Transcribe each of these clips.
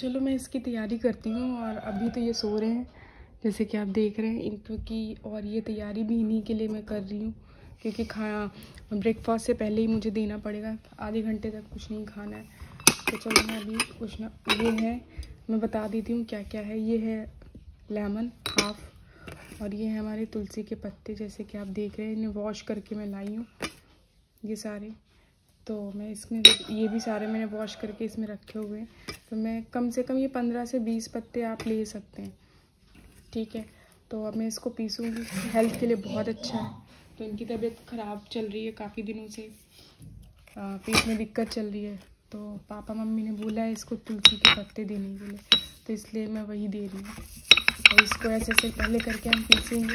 चलो मैं इसकी तैयारी करती हूँ। और अभी तो ये सो रहे हैं जैसे कि आप देख रहे हैं इनको की, और ये तैयारी भी इन्हीं के लिए मैं कर रही हूँ क्योंकि खाना ब्रेकफास्ट से पहले ही मुझे देना पड़ेगा। आधे घंटे तक कुछ नहीं खाना है। तो चलो मैं अभी कुछ ना, ये है मैं बता देती हूँ क्या क्या है। ये है लेमन हाफ, और ये है हमारे तुलसी के पत्ते जैसे कि आप देख रहे हैं। इन्हें वॉश करके मैं लाई हूँ ये सारे। तो मैं इसमें ये भी सारे मैंने वॉश करके इसमें रखे हुए हैं। तो मैं कम से कम ये 15 से 20 पत्ते आप ले सकते हैं, ठीक है। तो अब मैं इसको पीसूँगी, हेल्थ के लिए बहुत अच्छा है। तो इनकी तबीयत ख़राब चल रही है काफ़ी दिनों से, पेट में दिक्कत चल रही है। तो पापा मम्मी ने बोला है इसको तुलसी के पत्ते देने के लिए, तो इसलिए मैं वही दे रही हूँ। और इसको ऐसे ऐसे पहले करके हम पीसेंगे,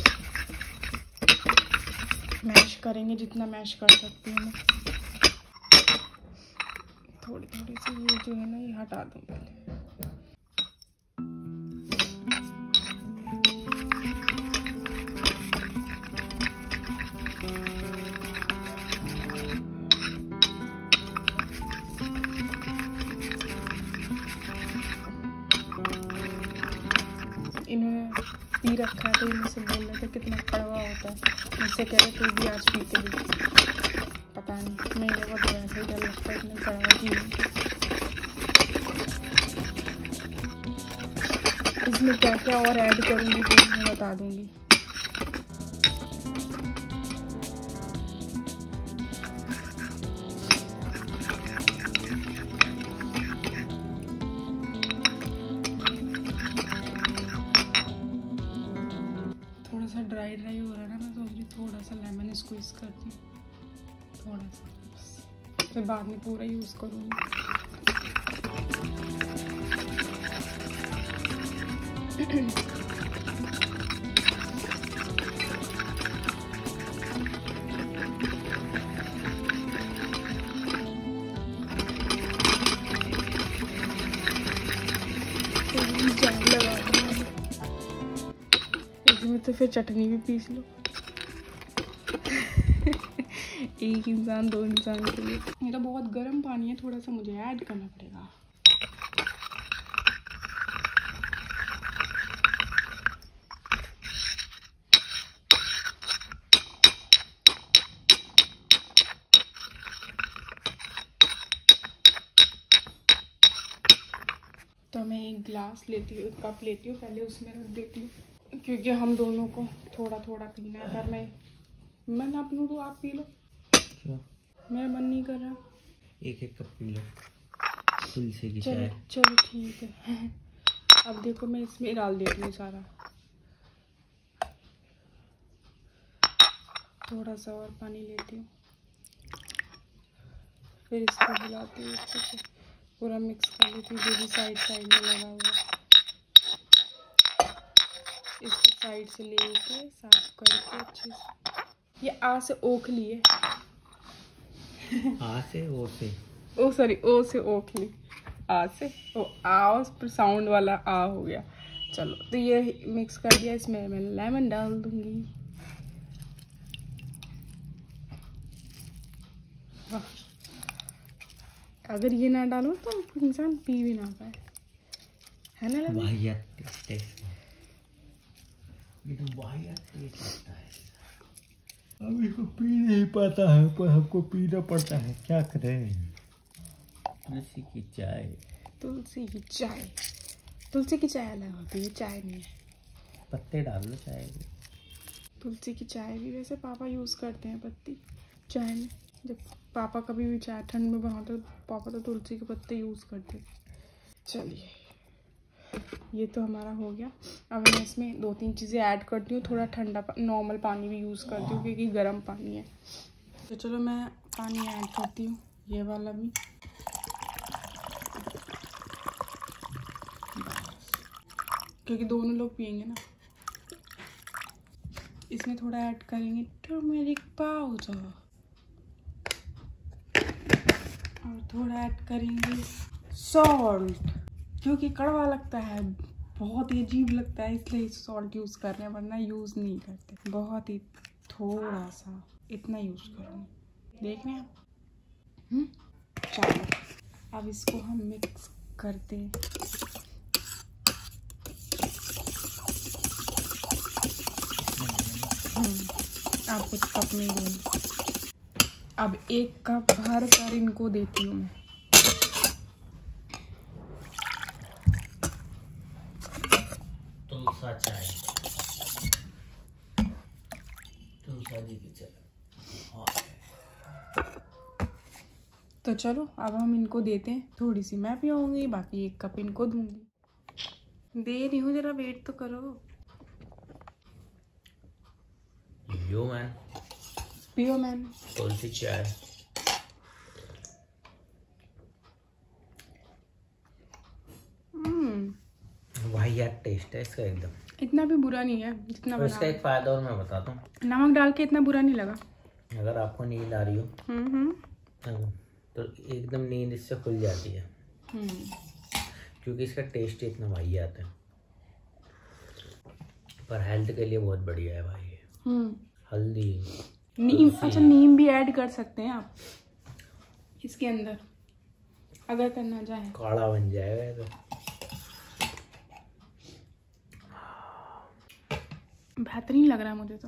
मैश करेंगे जितना मैश कर सकती हूँ मैं। थोड़ी थोड़ी सी ये जो है ना ये हटा दूँ पहले। इन्होंने पी रखा है तो इनसे से बोल रहे थे कितना कड़वा होता है। मुझसे कह रहे तू भी आज पी के भी, पता नहीं मैं ये बहुत वैसे ही डर लगता है इतने कड़वा चीज़। इसमें क्या क्या और ऐड करूँगी तो मैं बता दूँगी। थोड़ा सा ड्राई हो रहा है ना, मैं सोच रही थोड़ा सा लेमन स्क्वीज करती हूँ, थोड़ा सा, फिर बाद में पूरा यूज़ करूँगी। इसमें तो फिर चटनी भी पीस लो। एक इंसान 2 इंसान के लिए। ये तो बहुत गर्म पानी है, थोड़ा सा मुझे ऐड करना पड़ेगा। तो मैं एक गिलास लेती हूँ, 1 कप लेती हूँ, पहले उसमें रख देती हूँ क्योंकि हम दोनों को थोड़ा थोड़ा पीना है। अगर मैं ना पीऊँ तो आप पी लो। क्यों? मेरा मन नहीं कर रहा। 1 कप पी लो तुलसी की चाय। चलो ठीक है। अब देखो मैं इसमें डाल देती हूँ सारा, थोड़ा सा और पानी लेती हूँ, फिर इसको हिलाती हूँ, इसको पूरा मिक्स कर लेती हूँ। जो भी साइड साइड में लगा हुआ इसको साइड से लेके साफ करके अच्छे से। ये आ से ओखली है। आ से ओ से, ओ सॉरी, ओ से ओखली, आ से ओ, आ उस पर साउंड वाला आ हो गया। चलो तो ये मिक्स कर दिया, इसमें मैं लेमन डाल दूंगी। वाह, अगर ये ना डालो तो इंसान पी भी ना पाए, है ना? वाहियात टेस्ट, ये तो वाहियात टेस्ट लगता है। अब इसको पी नहीं पाता है पर हमको पीना पड़ता है, क्या करें। तुलसी की चाय, तुलसी की चाय, तुलसी की चाय अलग होती है, चाय नहीं है। पत्ते डाल लो चाय में। तुलसी की चाय भी वैसे पापा यूज़ करते हैं पत्ती चाय में। जब पापा कभी भी चाय ठंड में बनाते तो पापा तो तुलसी के पत्ते यूज़ करते हैं। चलिए ये तो हमारा हो गया। अब मैं इसमें 2-3 चीज़ें ऐड करती हूँ। थोड़ा ठंडा नॉर्मल पानी भी यूज़ करती हूँ क्योंकि गर्म पानी है। तो चलो मैं पानी ऐड करती हूँ, ये वाला भी। क्योंकि दोनों लोग पियेंगे ना। इसमें थोड़ा ऐड करेंगे टर्मरिक पाउडर और थोड़ा ऐड करेंगे सॉल्ट, क्योंकि कड़वा लगता है, बहुत ही अजीब लगता है, इसलिए सॉल्ट यूज़ कर रहे हैं, वरना यूज़ नहीं करते। बहुत ही थोड़ा सा इतना यूज़ करूँगी, देख रहे हैं आप। चलो अब इसको हम मिक्स करते हैं। आप कुछ कप में दें। अब 1 कप भर कर इनको देती हूँ मैं। तुलसा चाय, तुलसा जी की चाय। तो चलो अब हम इनको देते हैं। थोड़ी सी मैं पीऊँगी, बाकी 1 कप इनको दूंगी। दे रही हूँ, जरा वेट तो करो। यो मैन, पियो मैन। तुलसी चाय। भाई यार टेस्ट है इसका एकदम, इतना भी बुरा नहीं है जितना और इसका एक फायदा और मैं बताता हूँ, नमक डाल के इतना बुरा नहीं लगा। अगर आपको नींद आ रही हो तो एकदम नींद इससे खुल जाती है, क्योंकि इसका टेस्ट इतना भाई आता है। पर हेल्थ के लिए बहुत बढ़िया है भाई ये। हल्दी, नीम, अच्छा नीम भी ऐड कर सकते हैं आप इसके अंदर अगर करना चाहें। काढ़ा बन जाएगा तो। बेहतरीन लग रहा है मुझे तो।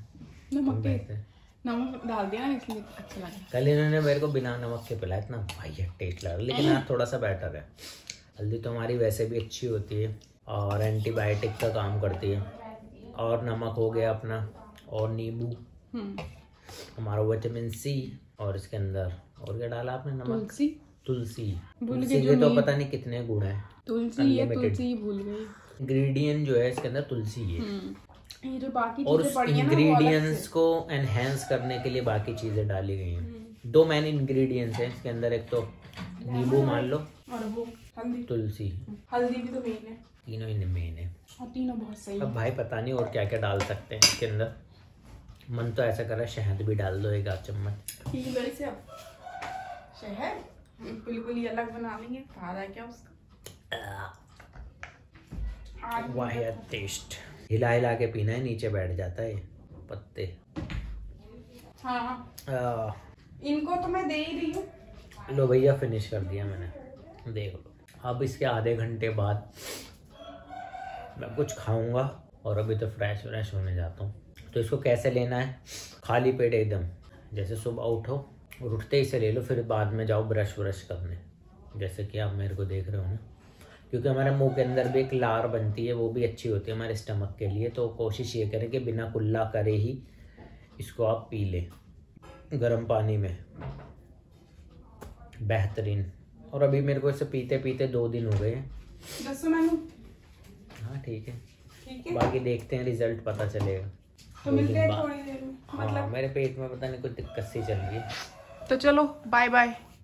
नमक डाल दिया इसलिए अच्छा लगा। कल इन्होंने मेरे को बिना नमक के पिलाया, इतना भाई टेस्ट लगा, लेकिन आज थोड़ा सा बेटर है। हल्दी तो हमारी वैसे भी अच्छी होती है और एंटीबायोटिक का काम करती है, और नमक हो गया अपना, और नींबू हमारा विटामिन सी, और इसके अंदर और क्या डाला आपने? नमक, तुलसी। तुलसी के तो पता नहीं कितने गुण है। तुलसी भूल गई। इंग्रेडिएंट जो है इसके अंदर तुलसी है। ये जो बाकी और चीजें उस इंग्रेडिएंट्स को एनहेंस करने के लिए बाकी चीजें डाली गई हैं। 2 मेन इंग्रेडिएंट्स हैं इसके अंदर, एक तो नींबू मान लो, और वो हल्दी, तुलसी। हल्दी भी तो मेन है। तीनों ही मेन है, और तीनों बहुत सही अब भाई पता नहीं और क्या क्या डाल सकते हैं इसके अंदर। मन तो ऐसा कर रहा है शहद भी डाल दो 1 आध चम्मच। से अब शहद बिल्कुल ही अलग बना लेंगे, फायदा है क्या उसका। वाह यार टेस्ट, हिला हिला के पीना है, नीचे बैठ जाता है पत्ते। हाँ इनको तो मैं दे ही रही हूँ। लो भैया फिनिश कर दिया मैंने, देख लो। अब इसके आधे घंटे बाद मैं कुछ खाऊंगा, और अभी तो फ्रेश होने जाता हूँ। तो इसको कैसे लेना है? खाली पेट एकदम, जैसे सुबह उठो और उठते ही से ले लो, फिर बाद में जाओ ब्रश करने, जैसे कि आप मेरे को देख रहे हो ना। क्योंकि हमारे मुंह के अंदर भी एक लार बनती है, वो भी अच्छी होती है हमारे स्टमक के लिए। तो कोशिश ये करें कि बिना कुल्ला करे ही इसको आप पी लें गर्म पानी में, बेहतरीन। और अभी मेरे को इसे पीते पीते 2 दिन हो गए हैं। हाँ ठीक है, बाकी देखते हैं रिजल्ट पता चलेगा। तो मिलते हैं थोड़ी देर में। हाँ, मेरे पेट में पता नहीं कुछ दिक्कत सी चल रही है। तो चलो बाय बाय।